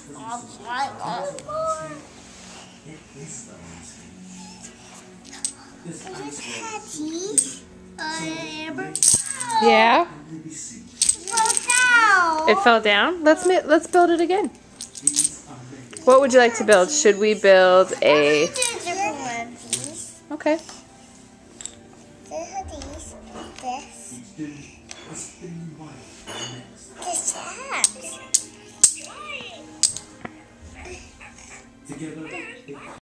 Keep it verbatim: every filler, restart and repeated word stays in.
Yeah. It fell down? Let's ma let's build it again. What would you like to build? Should we build a... Okay. This, this, this,